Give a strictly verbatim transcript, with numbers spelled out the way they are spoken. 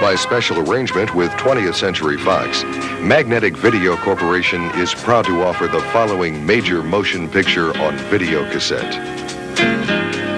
by special arrangement with twentieth Century Fox, Magnetic Video Corporation is proud to offer the following major motion picture on video cassette.